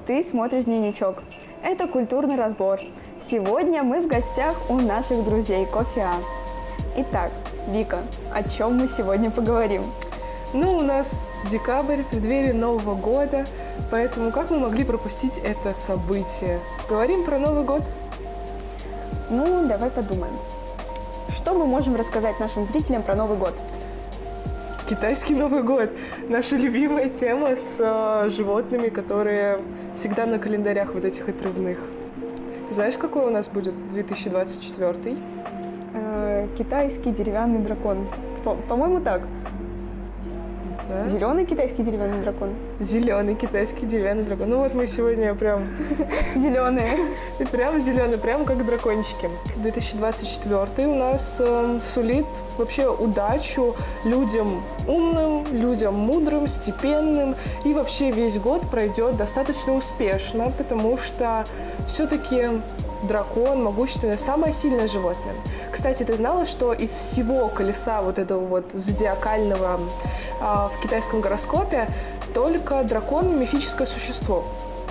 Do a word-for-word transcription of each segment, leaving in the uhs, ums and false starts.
Ты смотришь дневничок. Это культурный разбор. Сегодня мы в гостях у наших друзей Кофе А. Итак, Вика, о чем мы сегодня поговорим? Ну, у нас декабрь, преддверие Нового года, поэтому как мы могли пропустить это событие? Говорим про Новый год? Ну, давай подумаем. Что мы можем рассказать нашим зрителям про Новый год? Китайский Новый год. Наша любимая тема с э, животными, которые всегда на календарях вот этих отрывных. Ты знаешь, какой у нас будет две тысячи двадцать четвёртый? Э, китайский деревянный дракон. По- по-моему, так. Да? Зеленый китайский деревянный дракон. Зеленый китайский деревянный дракон. Ну вот мы сегодня прям... Зеленые. И прям зеленый, прям как дракончики. две тысячи двадцать четвёртый у нас э, сулит вообще удачу людям умным, людям мудрым, степенным. И вообще весь год пройдет достаточно успешно, потому что все-таки дракон, могущественное, самое сильное животное. Кстати, ты знала, что из всего колеса вот этого вот зодиакального э, в китайском гороскопе только дракон – мифическое существо?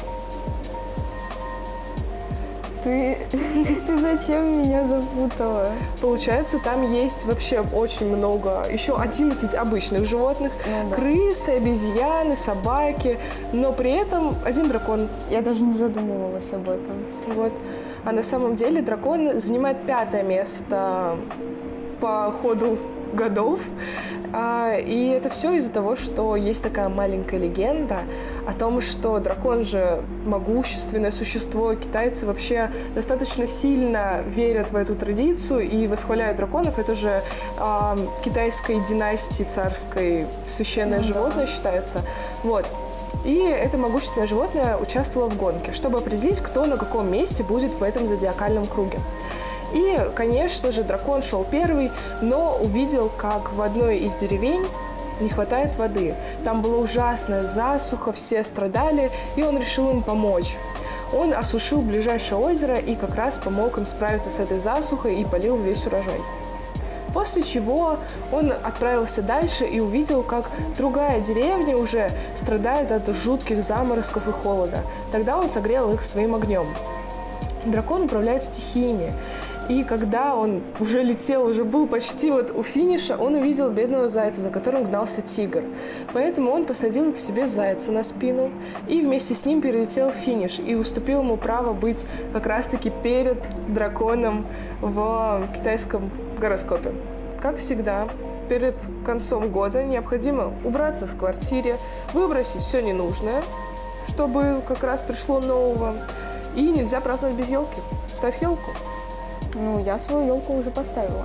Ты, ты зачем меня запутала? Получается, там есть вообще очень много, еще одиннадцать обычных животных, Ну, да. крысы, обезьяны, собаки, но при этом один дракон. Я даже не задумывалась об этом. Вот. А на самом деле дракон занимает пятое место по ходу годов. А, и это все из-за того, что есть такая маленькая легенда о том, что дракон же могущественное существо. Китайцы вообще достаточно сильно верят в эту традицию и восхваляют драконов. Это же а, китайской династии царской священное Ну, животное да. считается. Вот. И это могущественное животное участвовало в гонке, чтобы определить, кто на каком месте будет в этом зодиакальном круге. И, конечно же, дракон шел первый, но увидел, как в одной из деревень не хватает воды. Там была ужасная засуха, все страдали, и он решил им помочь. Он осушил ближайшее озеро и как раз помог им справиться с этой засухой и полил весь урожай. После чего он отправился дальше и увидел, как другая деревня уже страдает от жутких заморозков и холода. Тогда он согрел их своим огнем. Дракон управляет стихиями. И когда он уже летел, уже был почти вот у финиша, он увидел бедного зайца, за которым гнался тигр. Поэтому он посадил к себе зайца на спину и вместе с ним перелетел финиш и уступил ему право быть как раз-таки перед драконом в китайском гороскопе. Как всегда, перед концом года необходимо убраться в квартире, выбросить все ненужное, чтобы как раз пришло нового. И нельзя праздновать без елки. Ставь елку. Ну, я свою елку уже поставила.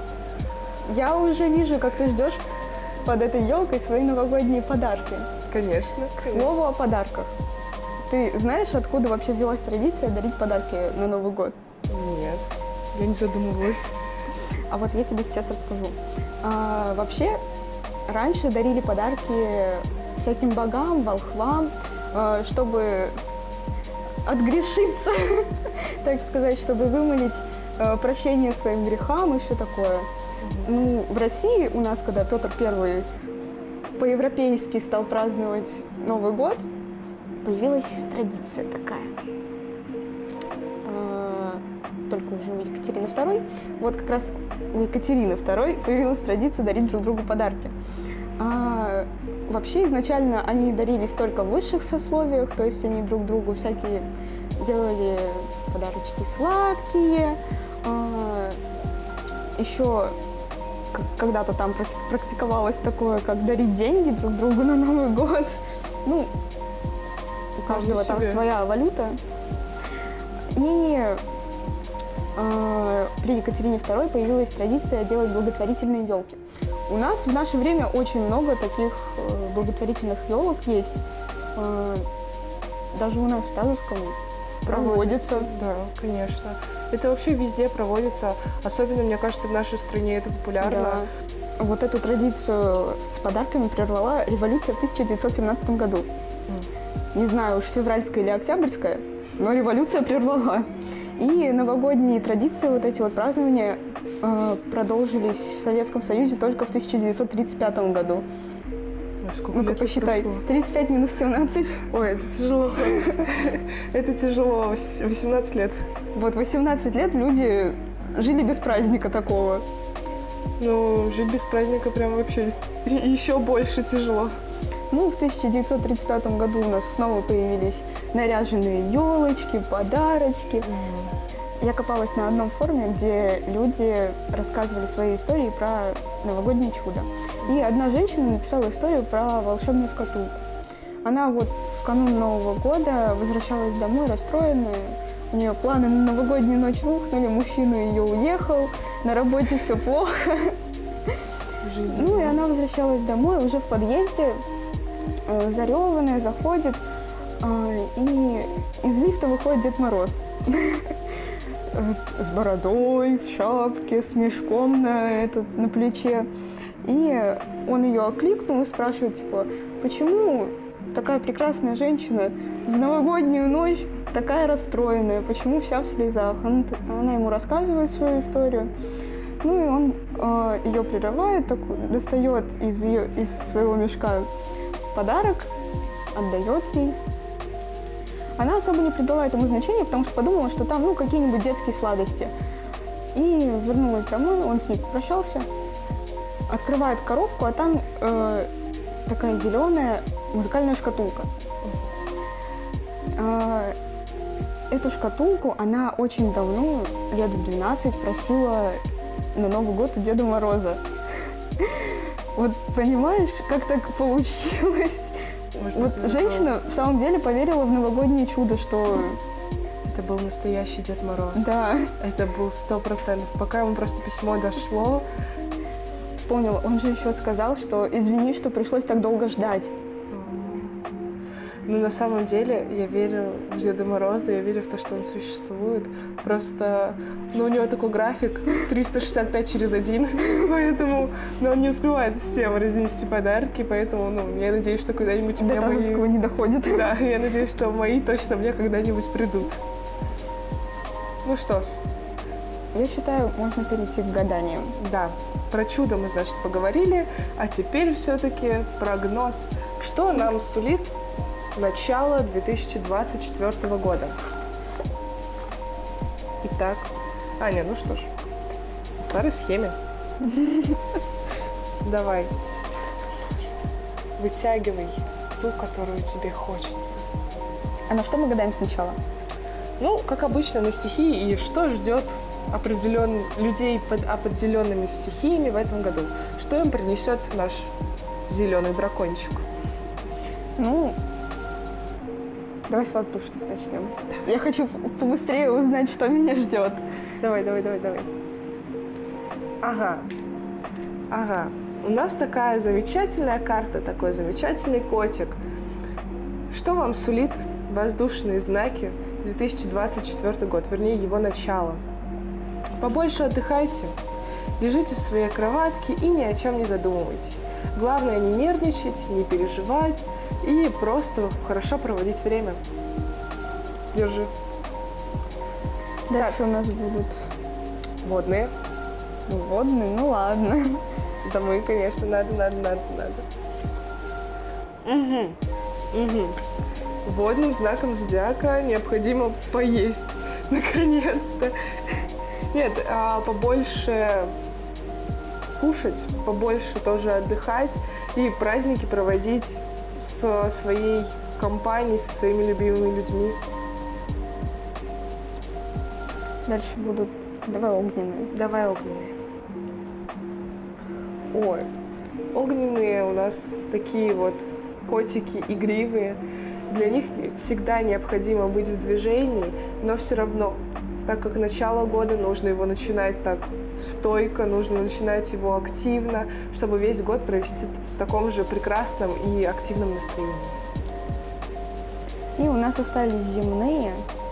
Я уже вижу, как ты ждешь под этой елкой свои новогодние подарки. Конечно. К конечно. слову о подарках. Ты знаешь, откуда вообще взялась традиция дарить подарки на Новый год? Нет, я не задумывалась. А вот я тебе сейчас расскажу. А, вообще, раньше дарили подарки всяким богам, волхвам, а, чтобы отгрешиться, так сказать, чтобы вымолить а, прощение своим грехам и все такое. Ну, в России у нас, когда Петр Первый по-европейски стал праздновать Новый год, появилась традиция такая. Только уже у Екатерины Второй. Вот как раз у Екатерины Второй появилась традиция дарить друг другу подарки. А, вообще изначально они дарились только в высших сословиях, то есть они друг другу всякие делали подарочки сладкие. А, еще когда-то там практиковалось такое, как дарить деньги друг другу на Новый год. Ну, у каждого там своя валюта. И при Екатерине Второй появилась традиция делать благотворительные елки. У нас в наше время очень много таких благотворительных елок есть. Даже у нас в Тазовском проводится. Да, конечно. Это вообще везде проводится. Особенно, мне кажется, в нашей стране это популярно. Да. Вот эту традицию с подарками прервала революция в тысяча девятьсот семнадцатом году. Mm. Не знаю уж, февральская или октябрьская, но революция прервала. И новогодние традиции, вот эти вот празднования, э, продолжились в Советском Союзе только в тысяча девятьсот тридцать пятом году. А сколько Ну-ка, лет посчитай. прошло? тридцать пять минус семнадцать. Ой, это тяжело. Это тяжело. восемнадцать лет. Вот восемнадцать лет люди жили без праздника такого. Ну, жить без праздника прям вообще еще больше тяжело. Ну, в тысяча девятьсот тридцать пятом году у нас снова появились наряженные елочки, подарочки. Я копалась на одном форуме, где люди рассказывали свои истории про новогоднее чудо. И одна женщина написала историю про волшебную шкатулку. Она вот в канун Нового года возвращалась домой расстроенная. У нее планы на новогоднюю ночь рухнули, мужчина ее уехал, на работе все плохо. Жизнь. Ну и она возвращалась домой уже в подъезде, э, зареванная, заходит, э, и из лифта выходит Дед Мороз. С бородой, в шапке, с мешком на, этот, на плече. И он ее окликнул и спрашивает, типа, почему такая прекрасная женщина в новогоднюю ночь такая расстроенная, почему вся в слезах? Она, она ему рассказывает свою историю. Ну и он э, ее прерывает, так, достает из, ее, из своего мешка подарок, отдает ей. Она особо не придала этому значения, потому что подумала, что там ну, какие-нибудь детские сладости. И вернулась домой, он с ней попрощался, открывает коробку, а там э, такая зеленая музыкальная шкатулка. Э, эту шкатулку она очень давно, лет в двенадцать, просила на Новый год у Деда Мороза. Вот понимаешь, как так получилось? Может Вот быть, женщина был... в самом деле поверила в новогоднее чудо, что... Это был настоящий Дед Мороз. Да. Это был сто процентов. Пока ему просто письмо дошло... Вспомнила, он же еще сказал, что извини, что пришлось так долго ждать. Ну, на самом деле, я верю в Деда Мороза, я верю в то, что он существует. Просто, ну, у него такой график триста шестьдесят пять через один, поэтому, ну, он не успевает всем разнести подарки, поэтому, ну, я надеюсь, что когда-нибудь у меня До Тазовского мои... не доходит. Да, я надеюсь, что мои точно мне когда-нибудь придут. Ну что ж. Я считаю, можно перейти к гаданиям. Да, про чудо мы, значит, поговорили, а теперь все-таки прогноз. Что нам сулит начало две тысячи двадцать четвёртого года? Итак, Аня, ну что ж, по старой схеме. Давай, вытягивай ту, которую тебе хочется. А на что мы гадаем сначала? Ну, как обычно, на стихии и что ждет определен... людей под определенными стихиями в этом году. Что им принесет наш зеленый дракончик? Ну, давай с воздушных начнем. Я хочу побыстрее узнать, что меня ждет. Давай, давай, давай, давай. Ага, ага. У нас такая замечательная карта, такой замечательный котик. Что вам сулит воздушные знаки две тысячи двадцать четвёртый год, вернее, его начало? Побольше отдыхайте, лежите в своей кроватке и ни о чем не задумывайтесь. Главное не нервничать, не переживать и просто хорошо проводить время. Держи. Дальше у нас будут Водные. водные, ну ладно. Да мы, конечно, надо, надо, надо, надо. Угу. Угу. Водным знаком зодиака необходимо поесть, наконец-то. Нет, а побольше кушать, побольше тоже отдыхать и праздники проводить со своей компанией, со своими любимыми людьми. Дальше будут, давай огненные. Давай огненные. Ой, огненные у нас такие вот котики игривые. Для них всегда необходимо быть в движении, но все равно, так как начало года, нужно его начинать так стойко, нужно начинать его активно, чтобы весь год провести в таком же прекрасном и активном настроении. И у нас остались земные.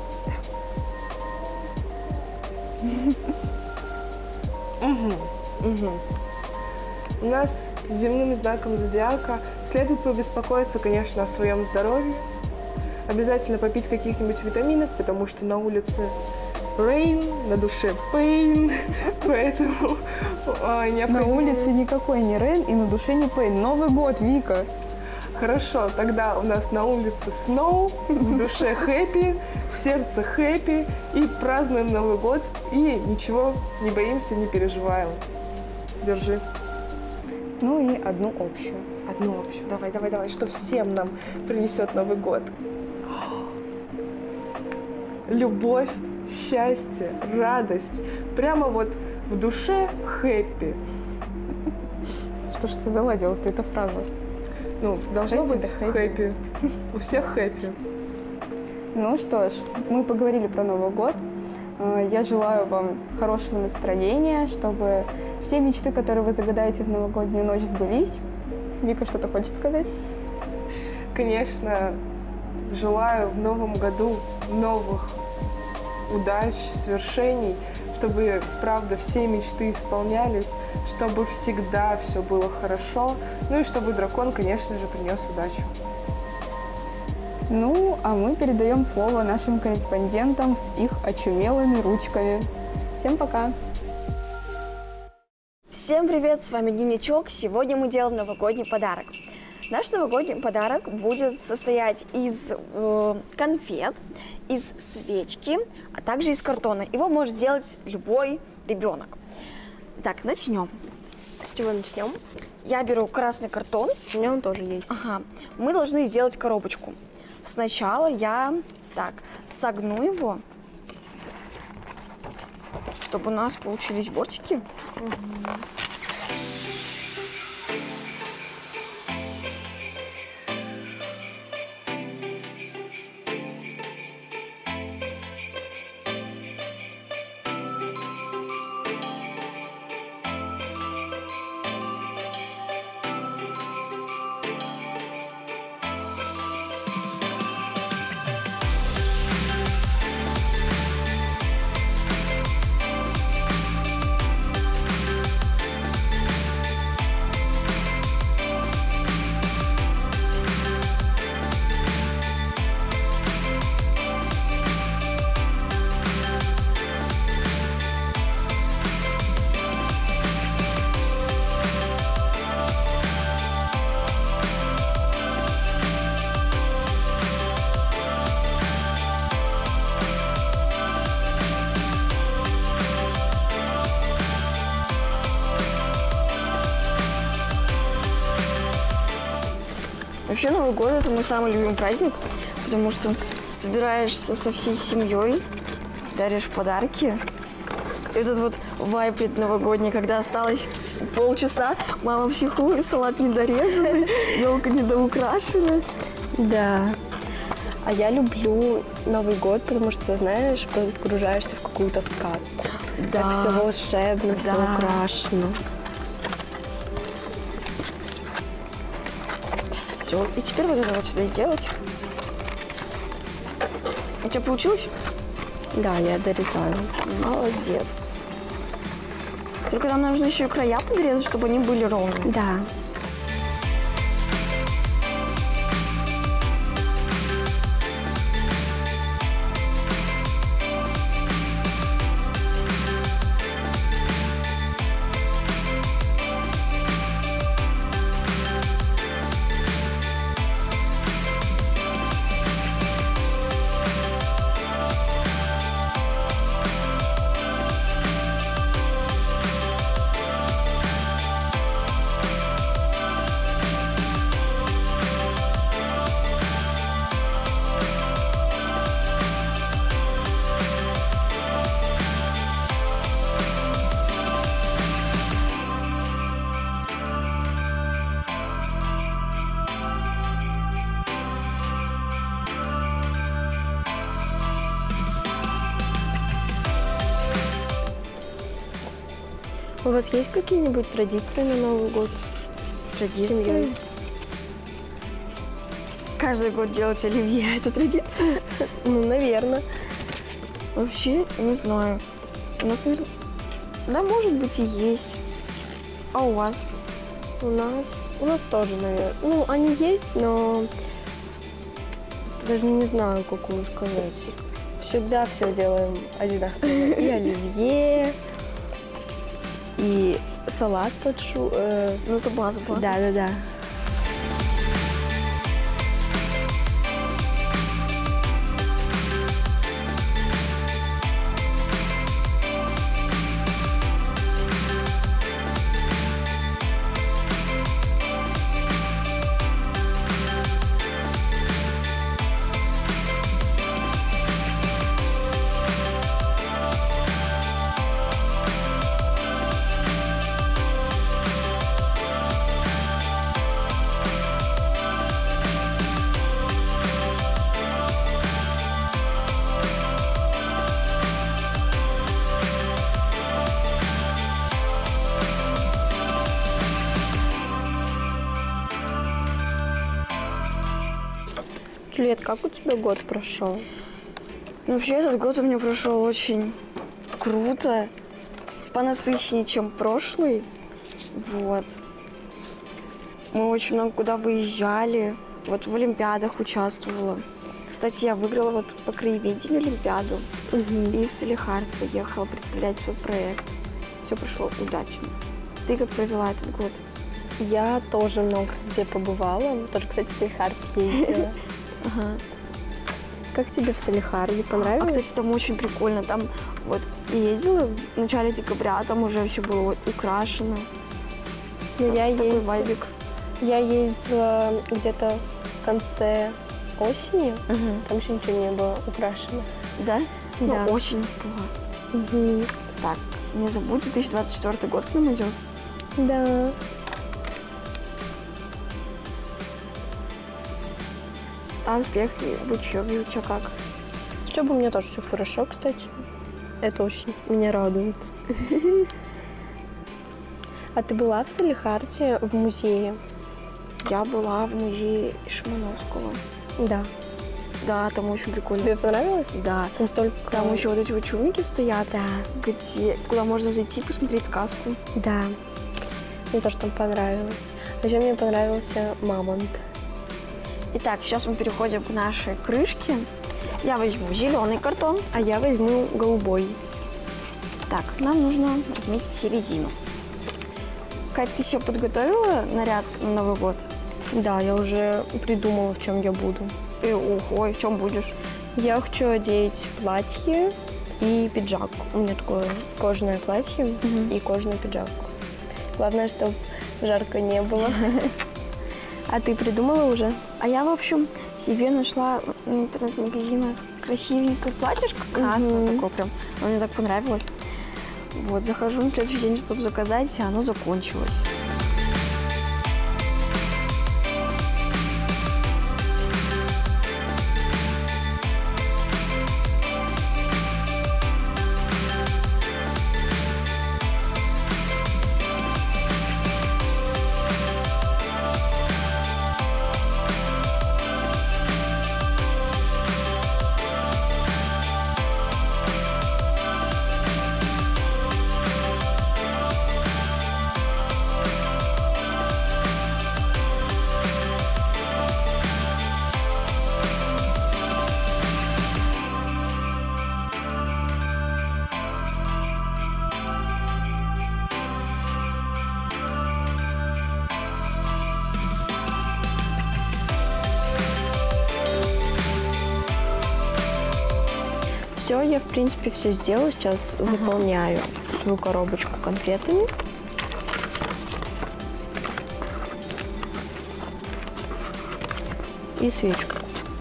Угу, угу. У нас земным знаком зодиака следует побеспокоиться, конечно, о своем здоровье. Обязательно попить каких-нибудь витаминов, потому что на улице rain, на душе pain, поэтому а, необходимо... На улице никакой не rain и на душе не pain. Новый год, Вика. Хорошо, тогда у нас на улице snow, в душе happy, в сердце happy, и празднуем Новый год, и ничего не боимся, не переживаем. Держи. Ну и одну общую. Одну общую. Давай, давай, давай, что всем нам принесет Новый год. Любовь, счастье, радость. Прямо вот в душе happy. Что ж ты заладила ты эту фразу? Ну, должно Happy быть да happy. happy. У всех happy. Ну что ж, мы поговорили про Новый год. Э, Я желаю вам хорошего настроения, чтобы все мечты, которые вы загадаете в новогоднюю ночь, сбылись. Вика что-то хочет сказать? Конечно, желаю в новом году новых удач, свершений, чтобы, правда, все мечты исполнялись, чтобы всегда все было хорошо, ну и чтобы дракон, конечно же, принес удачу. Ну, а мы передаем слово нашим корреспондентам с их очумелыми ручками. Всем пока! Всем привет, с вами Дневничок. Сегодня мы делаем новогодний подарок. Наш новогодний подарок будет состоять из э, конфет, из свечки, а также из картона. Его может сделать любой ребенок. Так, начнем. С чего начнем? Я беру красный картон. У меня он тоже есть. Ага. Мы должны сделать коробочку. Сначала я так согну его, чтобы у нас получились бортики. Угу. Вообще Новый год – это мой самый любимый праздник, потому что собираешься со всей семьей, даришь подарки. И вот этот вот вайп новогодний, когда осталось полчаса, мама психует, салат недорезанный, елка недоукрашена. Да. А я люблю Новый год, потому что, знаешь, погружаешься в какую-то сказку. Да. Так все волшебно, все Да. украшено. Все. И теперь вот это вот сюда сделать. У тебя получилось? Да, я дорезаю. Молодец. Только нам нужно еще и края подрезать, чтобы они были ровные. Да. У вас есть какие-нибудь традиции на Новый год? Традиции? Семьей? Каждый год делать оливье – это традиция? Ну, наверное. Вообще, не знаю. У нас, наверное... Да, может быть, и есть. А у вас? У нас, у нас тоже, наверное. Ну, они есть, но даже не знаю, какую сказать. Всегда все делаем одинаково. И оливье, и салат под шу... э, Ну, это база, база. Да, да, да. Джульет, как у тебя год прошел? Ну, вообще, этот год у меня прошел очень круто, понасыщеннее, чем прошлый. Вот. Мы очень много куда выезжали, вот в олимпиадах участвовала. Кстати, я выиграла вот по краеведению олимпиаду. Угу. И в Салехард поехала представлять свой проект. Все прошло удачно. Ты как провела этот год? Я тоже много где побывала. Тоже, кстати, в Салехард ездила. Ага. Как тебе в Салехарде? А, Понравилось? кстати, там очень прикольно. Там вот ездила в начале декабря, там уже все было вот украшено. Ну, я, Такой ездила, вайбик. я ездила где-то в конце осени. Угу. Там еще ничего не было украшено. Да? Да. Ну, очень было. Угу. Так, не забудь, две тысячи двадцать четвёртый год к нам идет. Да. А успехи в учебе у тебя как? Учеба у меня тоже все хорошо, кстати. Это очень меня радует. А ты была в Салехарде в музее? Я была в музее Шмановского. Да. Да, там очень прикольно. Тебе понравилось? Да. Там столько... Там еще вот эти вот чумики стоят, Да. где, куда можно зайти посмотреть сказку. Да. Мне тоже там понравилось. А еще мне понравился мамонт. Итак, сейчас мы переходим к нашей крышке. Я возьму зеленый картон. А я возьму голубой. Так, нам нужно разметить середину. Кать, ты себе подготовила наряд на Новый год? Да, я уже придумала, в чем я буду. И, ого, и в чем будешь? Я хочу одеть платье и пиджак. У меня такое кожаное платье Мгм. и кожаный пиджак. Главное, чтобы жарко не было. А ты придумала уже? А я, в общем, себе нашла в интернет-магазине красивенькое платьишко красное Мгм. такое прям. Оно мне так понравилось. Вот, захожу на следующий день, чтобы заказать, и оно закончилось. Все, я, в принципе, все сделала. Сейчас заполняю свою коробочку конфетами. И свечку.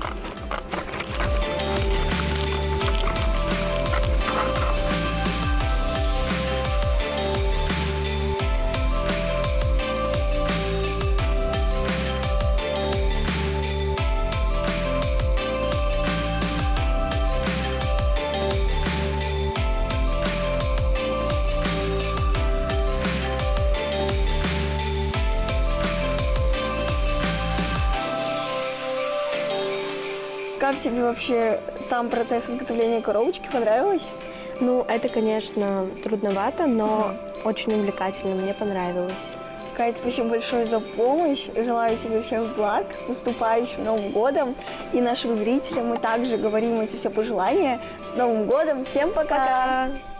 Как тебе вообще сам процесс изготовления коробочки? Понравилось? Ну, это, конечно, трудновато, но очень увлекательно. Мне понравилось. Кать, спасибо большое за помощь. Желаю тебе всех благ с наступающим Новым годом. И нашим зрителям мы также говорим эти все пожелания. С Новым годом. Всем пока! Пока!